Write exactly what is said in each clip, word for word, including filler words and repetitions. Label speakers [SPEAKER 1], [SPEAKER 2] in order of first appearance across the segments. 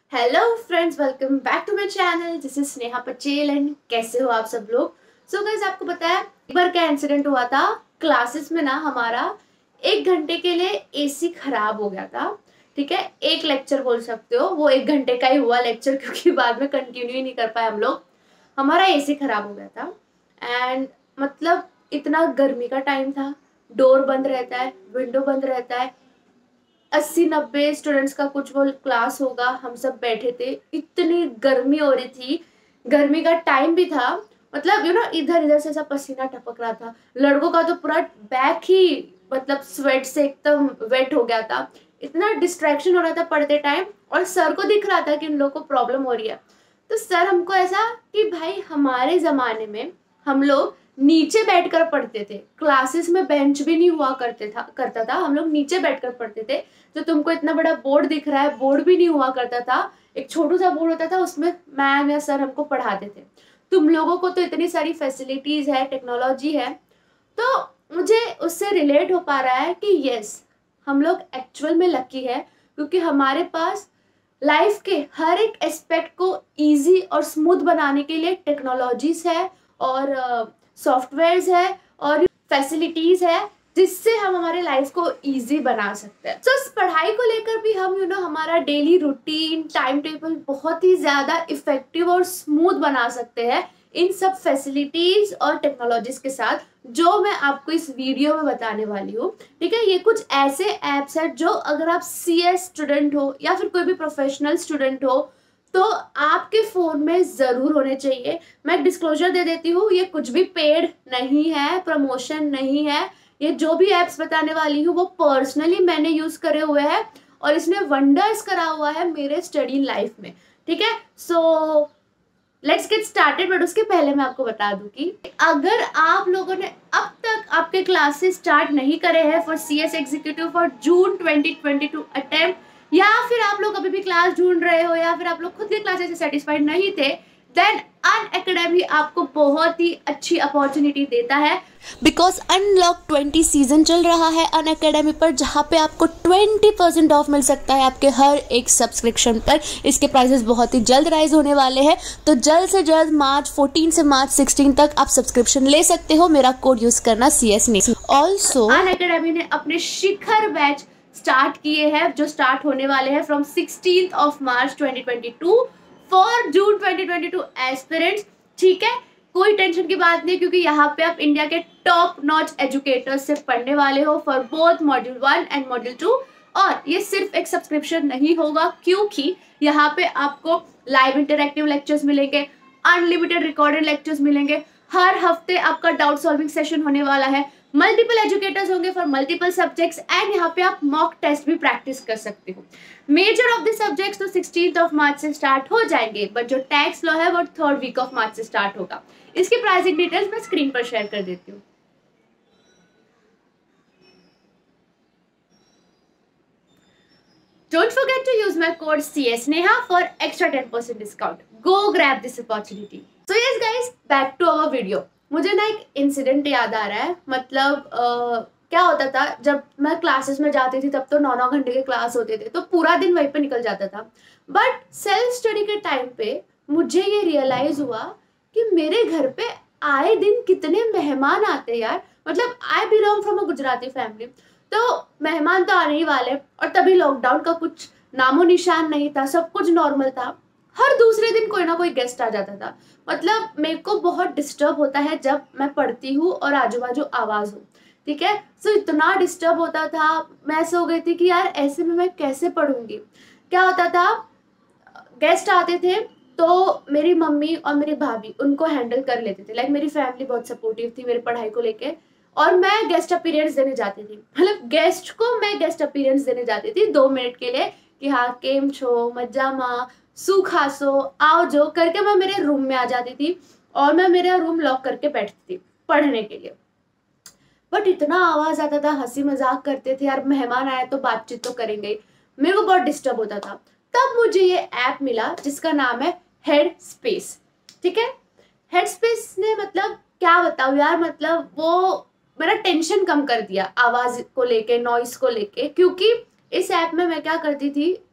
[SPEAKER 1] Hello friends, welcome back to my channel. This is Sneha Patel and कैसे हो आप सब लोग। सो गाइस, आपको पता है एक बार क्या इंसिडेंट हुआ था क्लासेस में ना, हमारा एक घंटे के लिए एसी खराब हो गया था। ठीक है, एक लेक्चर बोल सकते हो, वो एक घंटे का ही हुआ लेक्चर क्योंकि बाद में कंटिन्यू ही नहीं कर पाए हम लोग। हमारा एसी खराब हो गया था एंड मतलब इतना गर्मी का टाइम था, डोर बंद रहता है, विंडो बंद रहता है, अस्सी नब्बे स्टूडेंट्स का कुछ वो क्लास होगा, हम सब बैठे थे, इतनी गर्मी हो रही थी, गर्मी का टाइम भी था। मतलब यू नो इधर इधर से ऐसा पसीना टपक रहा था, लड़कों का तो पूरा बैक ही मतलब स्वेट से एकदम वेट हो गया था। इतना डिस्ट्रैक्शन हो रहा था पढ़ते टाइम, और सर को दिख रहा था कि इन लोगों को प्रॉब्लम हो रही है। तो सर हमको ऐसा कि भाई हमारे जमाने में हम लोग नीचे बैठकर पढ़ते थे, क्लासेस में बेंच भी नहीं हुआ करते था करता था हम लोग नीचे बैठकर पढ़ते थे। जो तुमको इतना बड़ा बोर्ड दिख रहा है, बोर्ड भी नहीं हुआ करता था, एक छोटू सा बोर्ड होता था, उसमें मैम या सर हमको पढ़ाते थे। तुम लोगों को तो इतनी सारी फैसिलिटीज है, टेक्नोलॉजी है, तो मुझे उससे रिलेट हो पा रहा है कि यस, हम लोग एक्चुअल में लकी है क्योंकि हमारे पास लाइफ के हर एक एस्पेक्ट को इजी और स्मूथ बनाने के लिए टेक्नोलॉजीज है और सॉफ्टवेयर्स है और फैसिलिटीज है जिससे हम हमारे लाइफ को इजी बना सकते हैं। सो so, इस पढ़ाई को लेकर भी हम यू नो हमारा डेली रूटीन टाइम टेबल बहुत ही ज्यादा इफेक्टिव और स्मूथ बना सकते हैं इन सब फैसिलिटीज और टेक्नोलॉजीज के साथ, जो मैं आपको इस वीडियो में बताने वाली हूँ। ठीक है, ये कुछ ऐसे ऐप्स हैं जो अगर आप सी एस स्टूडेंट हो या फिर कोई भी प्रोफेशनल स्टूडेंट हो तो आपके फोन में जरूर होने चाहिए। मैं डिस्क्लोजर दे देती हूँ, ये कुछ भी पेड नहीं है, प्रमोशन नहीं है। ये जो भी एप्स बताने वाली हूँ वो पर्सनली मैंने यूज करे हुए हैं और इसने वंडर्स करा हुआ है मेरे स्टडी लाइफ में। ठीक है, so let's get started. But उसके पहले मैं आपको बता दूं कि अगर आप लोगों ने अब तक आपके क्लासेस स्टार्ट नहीं करे हैं for C S executive for June twenty twenty two attempt, या फिर आप लोग अभी भी क्लास ढूंढ रहे हो, या फिर आप लोग खुद के क्लासेस से सेटिस्फाइड नहीं थे, देन अनअकैडमी आपको बहुत ही अच्छी अपॉर्चुनिटी देता है। बिकॉज अनलॉक ट्वेंटी सीजन चल रहा है अनअकैडमी पर, जहाँ पे आपको ट्वेंटी परसेंट ऑफ मिल सकता है आपके हर एक सब्सक्रिप्शन पर। इसके प्राइसेस बहुत ही जल्द राइज होने वाले हैं, तो जल्द से जल्द मार्च फोर्टीन से मार्च सिक्सटीन तक आप सब्सक्रिप्शन ले सकते हो। मेरा कोड यूज करना सी एस ने। ऑल्सो अनअकैडमी ने अपने शिखर बैच स्टार्ट किए हैं जो स्टार्ट होने वाले हैं from sixteen of March twenty twenty two for June twenty twenty two aspirants. ठीक है, कोई टेंशन की बात नहीं क्योंकि यहाँ पे आप इंडिया के टॉप नॉच एजुकेटर्स से पढ़ने वाले हो for both module one and module two. और ये सिर्फ एक सब्सक्रिप्शन नहीं होगा क्योंकि यहाँ पे आपको लाइव इंटरैक्टिव लेक्चर्स मिलेंगे, अनलिमिटेड रिकॉर्डेड लेक्चर्स मिलेंगे, हर हफ्ते आपका डाउट सॉल्विंग सेशन होने वाला है, मल्टीपल एजुकेटर्स होंगे फॉर मल्टीपल सब्जेक्ट्स, एंड यहाँ पे आप मॉक टेस्ट भी प्रैक्टिस कर सकते हो। मेजर ऑफ द सब्जेक्ट्स तो सिक्सटीन ऑफ मार्च से स्टार्ट हो जाएंगे, बट जो टैक्स लॉ है वो थर्ड वीक ऑफ मार्च से स्टार्ट होगा। इसकी प्राइसिंग डिटेल्स मैं स्क्रीन पर शेयर कर देती हूँ। Don't forget to use my code C S Neha for extra ten percent discount. Go grab this opportunity. So yes guys, back to our video. मुझे ना एक इंसिडेंट याद आ रहा है। मतलब uh, क्या होता था जब मैं क्लासेस में जाती थी, तब तो नौ नौ घंटे के क्लास होते थे, तो पूरा दिन वहीं पे निकल जाता था। बट सेल्फ स्टडी के टाइम पे मुझे ये रियलाइज हुआ कि मेरे घर पे आए दिन कितने मेहमान आते हैं यार। मतलब I belong from a Gujarati family, तो मेहमान तो आने ही वाले, और तभी लॉकडाउन का कुछ नामो निशान नहीं था, सब कुछ नॉर्मल था। हर दूसरे दिन कोई ना कोई गेस्ट आ जाता था। मतलब मेरे को बहुत डिस्टर्ब होता है जब मैं पढ़ती हूँ और आजू बाजू आवाज हो। ठीक है, सो इतना डिस्टर्ब होता था, मैं ऐसे हो गई थी कि यार ऐसे में मैं कैसे पढ़ूंगी। क्या होता था, गेस्ट आते थे तो मेरी मम्मी और मेरी भाभी उनको हैंडल कर लेते थे। लाइक मेरी फैमिली बहुत सपोर्टिव थी मेरी पढ़ाई को लेके, और मैं गेस्ट अपीयरेंस देने जाती थी। मतलब गेस्ट को मैं गेस्ट अपीयरेंस देने जाती थी दो मिनट के लिए कि हाँ केम छो, मजामा, सुखासो, आओ जो करके मैं मेरे रूम में आ जाती थी और मैं मेरा रूम लॉक करके बैठती थी पढ़ने के लिए। बट इतना आवाज आता था, हंसी मजाक करते थे यार, मेहमान आए तो बातचीत तो करेंगे, मेरे को बहुत डिस्टर्ब होता था। तब मुझे ये ऐप मिला जिसका नाम है हेड स्पेस। ठीक है, हेड स्पेस ने मतलब क्या बताऊँ यार, मतलब वो मेरा टेंशन कम कर दिया आवाज को लेके, नॉइस को लेके। क्योंकि इस ऐप में मैं क्या करती थी,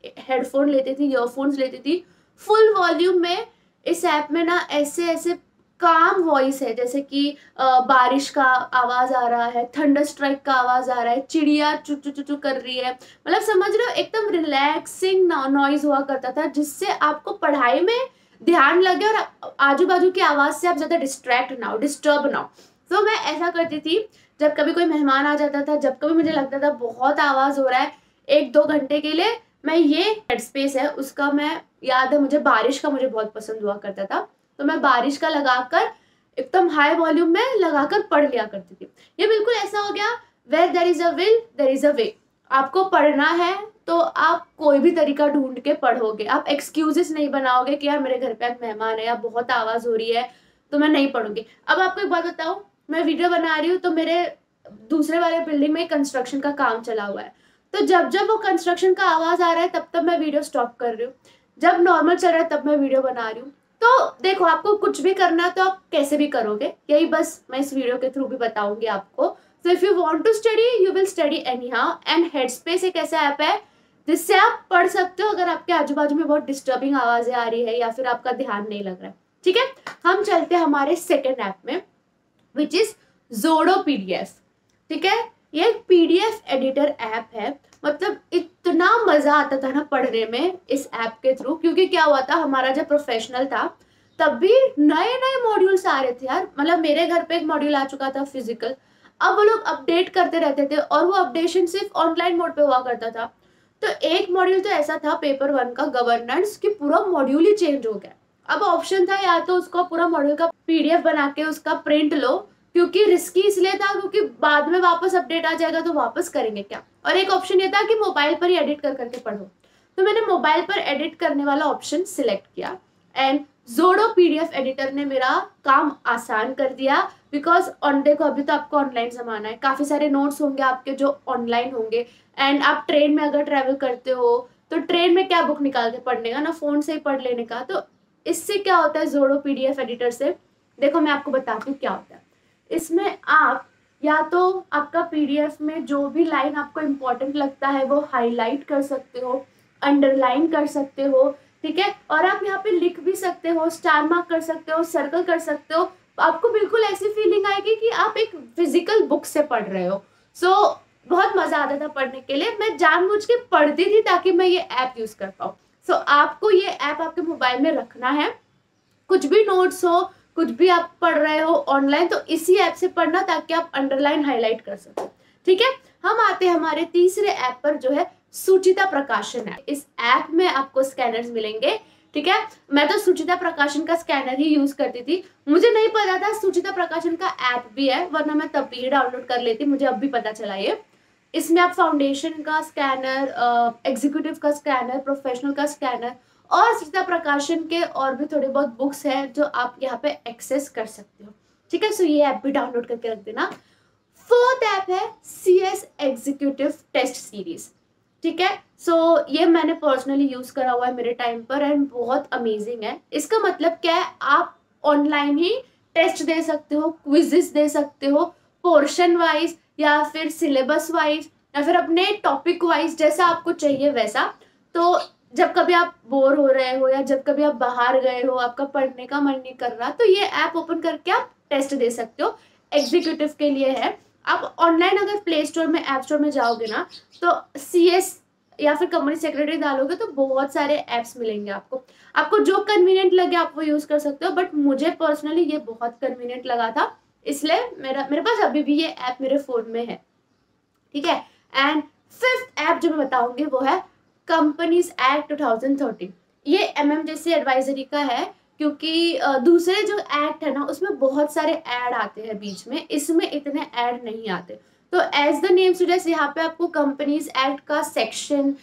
[SPEAKER 1] हेडफोन लेती थी, ईयरफोन्स लेती थी फुल वॉल्यूम में। इस ऐप में ना ऐसे ऐसे काम वॉइस है, जैसे कि अ, बारिश का आवाज आ रहा है, थंडर स्ट्राइक का आवाज आ रहा है, चिड़िया चू चू चू चू कर रही है, मतलब समझ रहे हो एकदम रिलैक्सिंग नॉइज हुआ करता था, जिससे आपको पढ़ाई में ध्यान लगे और आजू बाजू की आवाज से आप ज्यादा डिस्ट्रैक्ट ना हो, डिस्टर्ब ना हो। तो मैं ऐसा करती थी, जब कभी कोई मेहमान आ जाता था, जब कभी मुझे लगता था बहुत आवाज हो रहा है एक दो घंटे के लिए, मैं ये हेडस्पेस है उसका, मैं याद है मुझे बारिश का मुझे बहुत पसंद हुआ करता था, तो मैं बारिश का लगाकर एकदम हाई वॉल्यूम में लगाकर पढ़ लिया करती थी। ये बिल्कुल ऐसा हो गया, where there is a will there is a way. आपको पढ़ना है तो आप कोई भी तरीका ढूंढ के पढ़ोगे, आप एक्सक्यूजेस नहीं बनाओगे कि यार मेरे घर पे आज मेहमान है या बहुत आवाज हो रही है तो मैं नहीं पढ़ूंगी। अब आपको एक बात बताऊं, मैं वीडियो बना रही हूँ तो मेरे दूसरे वाले बिल्डिंग में कंस्ट्रक्शन का काम चला हुआ है, तो जब जब वो कंस्ट्रक्शन का आवाज आ रहा है तब तब मैं वीडियो स्टॉप कर रही हूँ, जब नॉर्मल चल रहा है तब मैं वीडियो बना रही हूँ। तो देखो, आपको कुछ भी करना है तो आप कैसे भी करोगे, यही बस मैं इस वीडियो के थ्रू भी बताऊंगी आपको। So if you want to study you will study anyhow. And Headspace एक ऐसा ऐप है जिससे आप पढ़ सकते हो अगर आपके आजू बाजू में बहुत डिस्टर्बिंग आवाजें आ रही है या फिर आपका ध्यान नहीं लग रहा है। ठीक है, हम चलते हैं हमारे सेकेंड ऐप में, विच इज ज़ोडो पीडीएफ। ठीक है, ये एक पीडीएफ एडिटर ऐप है, मतलब इतना मजा आता था ना पढ़ने में इस ऐप के थ्रू, क्योंकि क्या हुआ था, हमारा जब प्रोफेशनल था तब भी नए नए मॉड्यूल्स आ रहे थे यार। मतलब मेरे घर पे एक मॉड्यूल आ चुका था फिजिकल, अब वो लोग अपडेट करते रहते थे और वो अपडेशन सिर्फ ऑनलाइन मोड पे हुआ करता था। तो एक मॉड्यूल तो ऐसा था पेपर वन का गवर्नेंस, कि पूरा मॉड्यूल ही चेंज हो गया। अब ऑप्शन था या तो उसको पूरा मॉड्यूल का पीडीएफ बना के उसका प्रिंट लो, क्योंकि रिस्की इसलिए था क्योंकि बाद में वापस अपडेट आ जाएगा तो वापस करेंगे क्या, और एक ऑप्शन ये था कि मोबाइल पर ही एडिट कर करके पढ़ो। तो मैंने मोबाइल पर एडिट करने वाला ऑप्शन सिलेक्ट किया एंड ज़ोडो पीडीएफ एडिटर ने मेरा काम आसान कर दिया। बिकॉज ऑन देखो, अभी तो आपको ऑनलाइन जमाना है, काफी सारे नोट्स होंगे आपके जो ऑनलाइन होंगे, एंड आप ट्रेन में अगर ट्रेवल करते हो तो ट्रेन में क्या बुक निकाल के पढ़ने का ना, फोन से ही पढ़ लेने का। तो इससे क्या होता है ज़ोडो पीडीएफ एडिटर से, देखो मैं आपको बताती हूँ क्या होता है। इसमें आप या तो आपका पीडीएफ में जो भी लाइन आपको इम्पोर्टेंट लगता है वो हाईलाइट कर सकते हो, अंडरलाइन कर सकते हो, ठीक है, और आप यहाँ पे लिख भी सकते हो, स्टार मार्क कर सकते हो, सर्कल कर सकते हो। आपको बिल्कुल ऐसी फीलिंग आएगी कि आप एक फिजिकल बुक से पढ़ रहे हो। सो so, बहुत मजा आता था पढ़ने के लिए, मैं जानबूझ के पढ़ती थी ताकि मैं ये ऐप यूज कर पाऊँ। सो so, आपको ये ऐप आपके मोबाइल में रखना है, कुछ भी नोट्स हो, कुछ भी आप पढ़ रहे हो ऑनलाइन तो इसी ऐप से पढ़ना, ताकि आप अंडरलाइन हाईलाइट कर सको। ठीक है, हम आते हैं हमारे तीसरे ऐप पर जो है सुचिता प्रकाशन है। इस ऐप में आपको स्कैनर्स मिलेंगे। ठीक है, मैं तो सुचिता प्रकाशन का स्कैनर ही यूज करती थी, मुझे नहीं पता था सुचिता प्रकाशन का ऐप भी है, वरना मैं तब भी डाउनलोड कर लेती, मुझे अब भी पता चला ये। इसमें आप फाउंडेशन का स्कैनर, एग्जीक्यूटिव का स्कैनर, प्रोफेशनल का स्कैनर और सुचिता प्रकाशन के और भी थोड़े बहुत बुक्स हैं जो आप यहाँ पे एक्सेस कर सकते हो। ठीक है, सो ये ऐप भी डाउनलोड करके रख देना। फोर्थ ऐप है C S executive test series. ठीक है, सो so, ये मैंने पर्सनली यूज करा हुआ है मेरे टाइम पर एंड बहुत अमेजिंग है। इसका मतलब क्या है, आप ऑनलाइन ही टेस्ट दे सकते हो, क्विजेस दे सकते हो, पोर्शन वाइज या फिर सिलेबस वाइज या फिर अपने टॉपिक वाइज, जैसा आपको चाहिए वैसा। तो जब कभी आप बोर हो रहे हो या जब कभी आप बाहर गए हो, आपका पढ़ने का मन नहीं कर रहा, तो ये ऐप ओपन करके आप टेस्ट दे सकते हो। एग्जीक्यूटिव के लिए है, आप ऑनलाइन अगर प्ले स्टोर में, ऐप स्टोर में जाओगे ना तो सी एस या फिर कंपनी सेक्रेटरी डालोगे तो बहुत सारे ऐप्स मिलेंगे आपको। आपको जो कन्वीनियंट लगे आप वो यूज कर सकते हो, बट मुझे पर्सनली ये बहुत कन्वीनियंट लगा था, इसलिए मेरा मेरे पास अभी भी ये ऐप मेरे फोन में है। ठीक है, एंड फिफ्थ ऐप जो मैं बताऊंगी वो है companies act two thousand thirteen. ये एम एम जैसी एडवाइजरी का है, क्योंकि दूसरे जो एक्ट है ना उसमें बहुत सारे ऐड आते हैं बीच में, इसमें इतने ऐड नहीं आते। तो एज द नेम सजेस्ट, यहाँ पे आपको कंपनीज एक्ट का सेक्शन,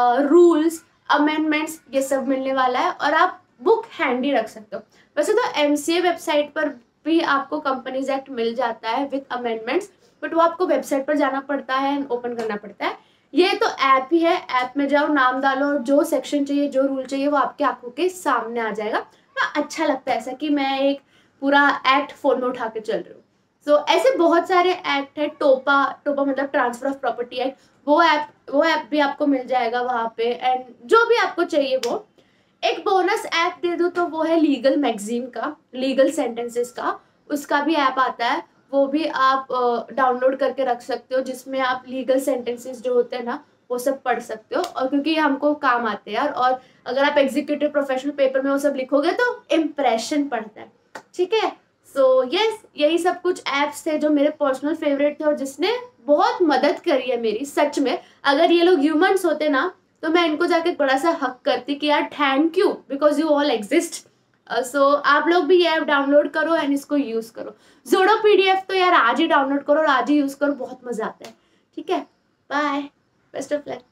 [SPEAKER 1] रूल्स, अमेंडमेंट्स ये सब मिलने वाला है और आप बुक हैंडी रख सकते हो। वैसे तो एम सी ए वेबसाइट पर भी आपको कंपनीज एक्ट मिल जाता है विद अमेंडमेंट्स, बट वो आपको वेबसाइट पर जाना पड़ता है एंड ओपन करना पड़ता है। ये तो ऐप ही है, ऐप में जाओ, नाम डालो और जो सेक्शन चाहिए, जो रूल चाहिए वो आपके आंखों के सामने आ जाएगा। हाँ, अच्छा लगता है ऐसा कि मैं एक पूरा एक्ट फोन में उठा के चल रही हूँ। सो so, ऐसे बहुत सारे एक्ट है। टोपा, टोपा मतलब ट्रांसफर ऑफ प्रॉपर्टी एक्ट, वो ऐप वो ऐप भी आपको मिल जाएगा वहाँ पे, एंड जो भी आपको चाहिए वो। एक बोनस ऐप दे दूँ तो वो है लीगल मैगजीन का, लीगल सेंटेंसेस का, उसका भी ऐप आता है, वो भी आप डाउनलोड करके रख सकते हो, जिसमें आप लीगल सेंटेंसेस जो होते हैं ना वो सब पढ़ सकते हो, और क्योंकि ये हमको काम आते हैं यार। और अगर आप एग्जीक्यूटिव प्रोफेशनल पेपर में वो सब लिखोगे तो इम्प्रेशन पड़ता है, ठीक है। सो so, यस yes, यही सब कुछ ऐप्स थे जो मेरे पर्सनल फेवरेट थे और जिसने बहुत मदद करी है मेरी सच में। अगर ये लोग ह्यूमंस होते ना तो मैं इनको जाके बड़ा सा हक करती कि यार thank you because you all exist. So आप लोग भी ये ऐप डाउनलोड करो एंड इसको यूज़ करो। ज़ोडो पीडीएफ तो यार आज ही डाउनलोड करो और आज ही यूज़ करो, बहुत मज़ा आता है, ठीक है। Bye, best of luck.